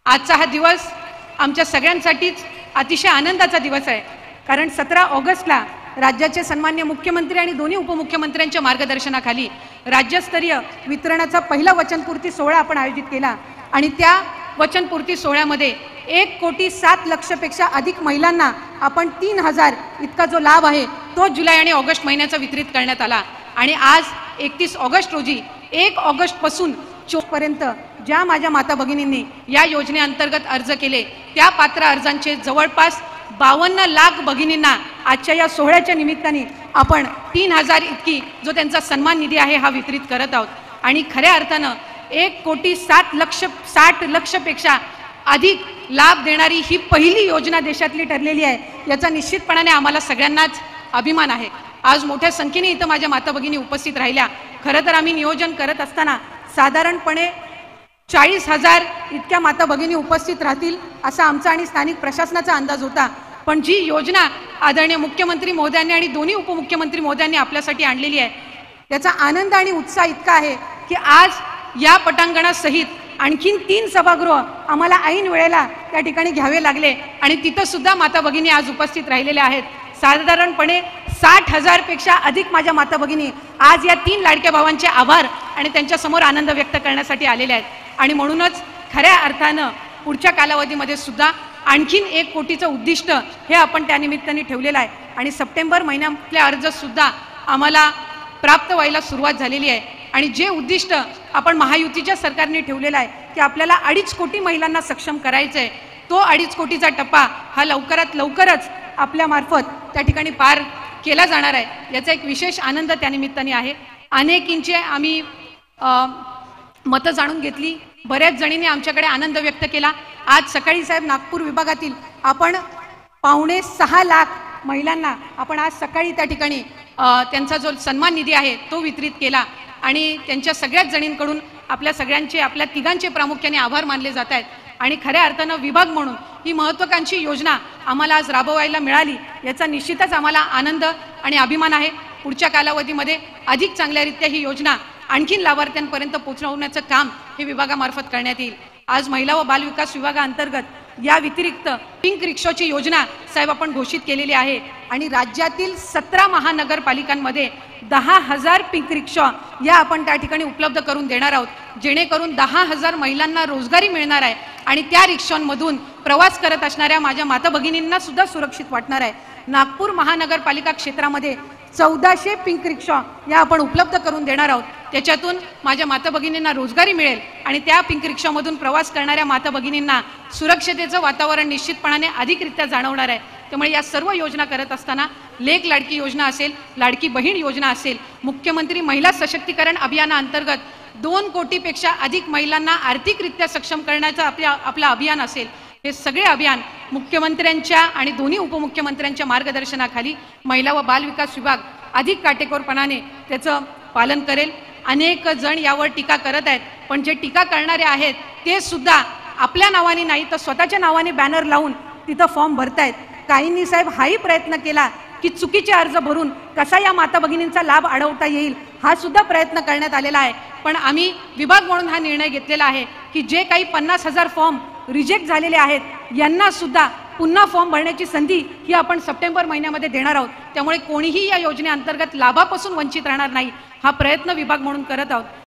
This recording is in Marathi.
आजचा हा दिवस आमच्या सगळ्यांसाठीच अतिशय आनंदाचा दिवस आहे, कारण 17 ऑगस्टला राज्याचे सन्मान्य मुख्यमंत्री आणि दोन्ही उपमुख्यमंत्र्यांच्या मार्गदर्शनाखाली राज्यस्तरीय वितरणाचा पहिला वचनपूर्ती सोहळा आपण आयोजित केला आणि त्या वचनपूर्ती सोहळ्यामध्ये 1,07,00,000 पेक्षा अधिक महिलांना आपण 3,000 इतका जो लाभ आहे तो जुलै आणि ऑगस्ट महिन्याचा वितरित करण्यात आला। आणि आज 31 ऑगस्ट रोजी 1 ऑगस्ट पासून 24 पर्यंत ज्या माझ्या माता भगिनींनी या योजनेअंतर्गत अर्ज केले त्या पात्र अर्जांचे जवळपास 52 लाख भगिनींना आजच्या या सोहळ्याच्या निमित्ताने आपण 3,000 इतकी जो त्यांचा सन्मान निधी आहे हा वितरित करत आहोत। आणि खऱ्या अर्थानं 1,07,60,00,000 पेक्षा अधिक लाभ देणारी ही पहिली योजना देशातली ठरलेली आहे, याचा निश्चितपणाने आम्हाला सगळ्यांनाच अभिमान आहे। आज मोठ्या संख्येने इथं माझ्या माता भगिनी उपस्थित राहिल्या। खरं तर आम्ही नियोजन करत असताना साधारणपणे 40,000 इतक्या माता भगिनी उपस्थित राहतील असा आमचा आणि स्थानिक प्रशासनाचा अंदाज होता, पण जी योजना आदरणीय मुख्यमंत्री महोदयांनी आणि दोन्ही उपमुख्यमंत्री महोदयांनी आपल्यासाठी आणलेली आहे त्याचा आनंद आणि उत्साह इतका आहे की आज या पटांगणासहित आणखीन 3 सभागृह आम्हाला ऐन वेळेला त्या ठिकाणी घ्यावे लागले आणि तिथं सुद्धा माता भगिनी आज उपस्थित राहिलेल्या आहेत। साधारणपणे 60,000 पेक्षा अधिक माझ्या माता भगिनी आज या 3 लाडक्या भावांचे आभार आणि त्यांच्या समोर आनंद व्यक्त करण्यासाठी आलेल्या आहेत। आणि म्हणूनच खऱ्या अर्थानं पुढच्या कालावधीमध्ये सुद्धा आणखीन 1 कोटीचं उद्दिष्ट हे आपण त्या निमित्ताने ठेवलेलं आहे आणि सप्टेंबर महिन्यातले अर्ज सुद्धा आम्हाला प्राप्त व्हायला सुरुवात झालेली आहे। आणि जे उद्दिष्ट आपण महायुतीच्या सरकारने ठेवलेलं आहे की आपल्याला 2.5 कोटी महिलांना सक्षम करायचं आहे, तो 2.5 कोटीचा टप्पा हा लवकरात लवकरच आपल्या मार्फत त्या ठिकाणी पार केला जाणार आहे, याचा एक विशेष आनंद त्या निमित्ताने आहे। अनेकींचे आम्ही मतं जाणून घेतली, बऱ्याच जणींनी आमच्याकडे आनंद व्यक्त केला। आज सकाळी साहेब नागपूर विभागातील आपण 5.25 लाख महिलांना आपण आज सकाळी त्या ठिकाणी त्यांचा जो सन्मान निधी आहे तो वितरित केला आणि त्यांच्या सगळ्याच जणींकडून आपल्या सगळ्यांचे आपल्या तिघांचे प्रामुख्याने आभार मानले जात आहेत। आणि खऱ्या अर्थानं विभाग म्हणून ही महत्त्वाकांक्षी योजना आम्हाला आज राबवायला मिळाली याचा निश्चितच आम्हाला आनंद आणि अभिमान आहे। पुढच्या कालावधीमध्ये अधिक चांगल्यारीत्या ही योजना आणखीन लाभार्थ्यांपर्यंत पोहोचवण्याचं काम हे विभागामार्फत करण्यात येईल। आज महिला व बालविकास विभागाअंतर्गत या व्यतिरिक्त पिंक रिक्षाची योजना साहेब आपण घोषित केलेली आहे आणि राज्यातील 17 महानगरपालिकांमध्ये 10,000 पिंक रिक्षा या आपण त्या ठिकाणी उपलब्ध करून देणार आहोत, जेणेकरून 10,000 महिलांना रोजगारी मिळणार आहे आणि त्या रिक्षांमधून प्रवास करत असणाऱ्या माझ्या माता भगिनींना सुद्धा सुरक्षित वाटणार आहे। नागपूर महानगरपालिका क्षेत्रामध्ये 1400 पिंक रिक्षा या आपण उपलब्ध करून देणार आहोत, त्याच्यातून माझ्या माता भगिनींना रोजगारी मिळेल आणि त्या पिंक रिक्षामधून प्रवास करणाऱ्या माता भगिनींना सुरक्षतेचं वातावरण निश्चितपणाने अधिकरित्या जाणवणार आहे। त्यामुळे या सर्व योजना करत असताना लेक लाडकी योजना असेल, लाडकी बहीण योजना असेल, मुख्यमंत्री महिला सशक्तीकरण अभियानाअंतर्गत 2 कोटीपेक्षा अधिक महिलांना आर्थिकरित्या सक्षम करण्याचं आपलं अभियान असेल, हे सगळे अभियान मुख्यमंत्र्यांच्या आणि दोन्ही उपमुख्यमंत्र्यांच्या मार्गदर्शनाखाली महिला व बालविकास विभाग अधिक काटेकोरपणाने त्याचं पालन करेल। अनेक जण यावर टीका करत आहेत, पण जे टीका करणारे आहेत ते सुद्धा आपल्या नावाने नाही तर स्वतःच्या नावाने बॅनर लावून तिथं फॉर्म भरतायत। काहींनी साहेब हाही प्रयत्न केला की चुकीचे अर्ज भरून कसा या माता भगिनींचा लाभ अडवता येईल हा सुद्धा प्रयत्न करण्यात आलेला आहे, पण आम्ही विभाग म्हणून हा निर्णय घेतलेला आहे की जे काही 50,000 फॉर्म रिजेक्ट झालेले आहेत यांना सुद्धा पुन्हा फॉर्म भरण्याची संधी ही आपण सप्टेंबर महिन्यामध्ये देणार आहोत। त्यामुळे कोणीही या योजनेअंतर्गत लाभापासून वंचित राहणार नाही हा प्रयत्न विभाग म्हणून करत आहोत।